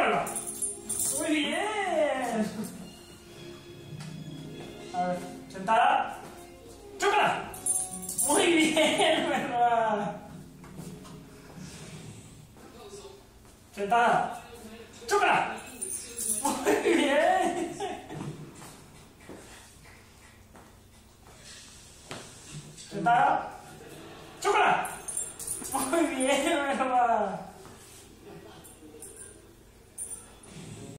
Melba! ¡Muy bien! A ver, sentada. ¡Chócala! ¡Muy bien, Melba! Sentada. ¡Chócala! ¡Muy bien! Sentada. ¡Chócala! ¡Muy bien, Melba!